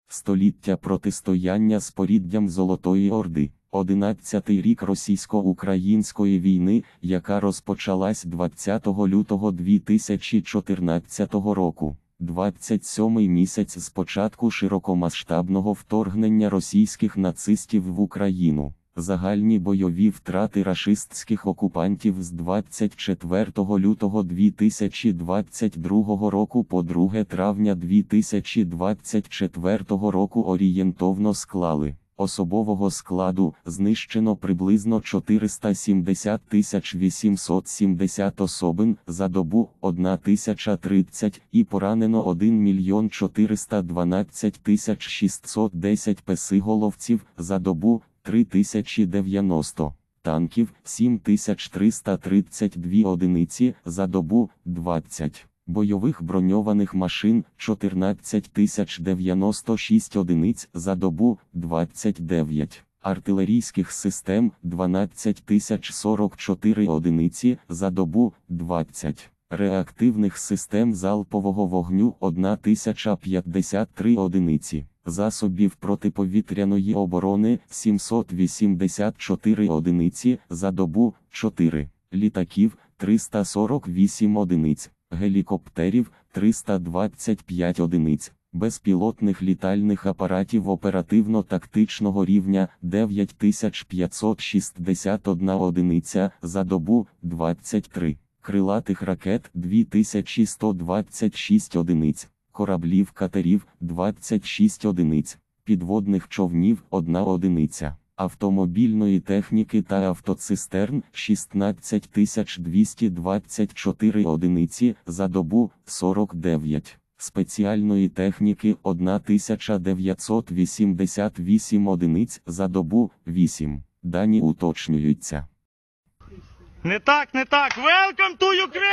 Століття протистояння з поріддям Золотої Орди. 11-й рік російсько-української війни, яка розпочалась 20 лютого 2014 року. 27-й місяць з початку широкомасштабного вторгнення російських нацистів в Україну. Загальні бойові втрати рашистських окупантів з 24 лютого 2022 року по 2 травня 2024 року орієнтовно склали: особового складу знищено приблизно 470 870 особин, за добу – 1030, і поранено 1 412 610 песиголовців, за добу – 3090, танків – 7332 одиниці, за добу – 20, бойових броньованих машин – 14 096 одиниць, за добу – 29, артилерійських систем – 12 044 одиниці, за добу – 20. Реактивних систем залпового вогню – 1053 одиниці, засобів протиповітряної оборони – 784 одиниці, за добу – 4, літаків – 348 одиниць, гелікоптерів – 325 одиниць, безпілотних літальних апаратів оперативно-тактичного рівня – 9561 одиниця, за добу – 23. Крилатих ракет – 2126 одиниць, кораблів-катерів – 26 одиниць, підводних човнів – 1 одиниця, автомобільної техніки та автоцистерн – 16 224 одиниці, за добу – 49, спеціальної техніки – 1988 одиниць, за добу – 8. Дані уточнюються. Не так, не так. Welcome to Ukraine!